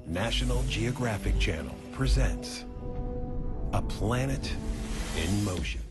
National Geographic Channel presents A Planet in Motion.